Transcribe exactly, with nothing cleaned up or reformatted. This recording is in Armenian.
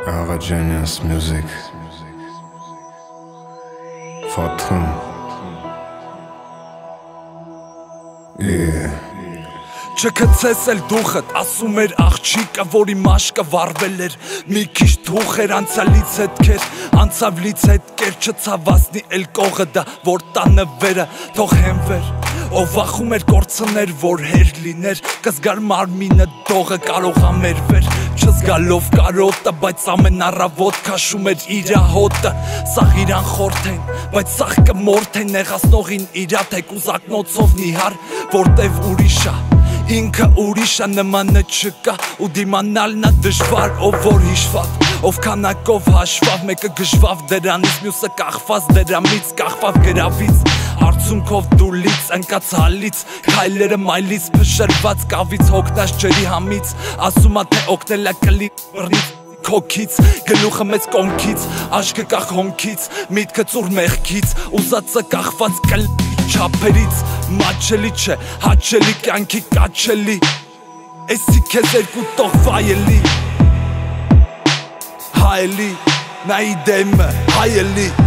Ava Genius Music Fathım Yeah Չգցես էլ դուխդ, ասում էր աղջիկը, որի մաշկը վարվել էր մի քիչ թուխ էր անցյալից հետքեր, անցավլից հետքեր չցավացնի էլ կողը դա, որ տանը վերը թող հենվեր, ով վախում էր կորցներ, որ հեր լիներ, կզգար մարմինը դողը կարող ամերվեր, չզգալով կարոտը, բայց ամեն առավոտ քաշում էր իրա հոտը, սաղ իրան խորթեն, բայց սաղ կմորթեն, նեղացնողին իրա թեկուզ ակնոցով նիհար, որտև ուրիշա Ինքը ուրիշա նմանը չկա ու դիմանալնա դժվար ով որ հիշվավ Ով քանակով հաշվավ մեկը գժվավ դրանից մյուսը կախված դրամից կախվավ գրավից Արցունքով դուլից ընկած հալից քայլերը մայլից փշրված կավից հոգնած ջրի համից ասումա թե օգնելա կլի բռնից Քոքից, գլուխը մեծ կոնքից, աշկը կախ հոնքից, միտքը ծուր մեղքից, ուզածը կախված կլի չապերից, մաչելի չէ, հաչելի կյանքի կաչելի, էսի կեզ երկու տող վայելի, հայելի, նայի դեմը, հայելի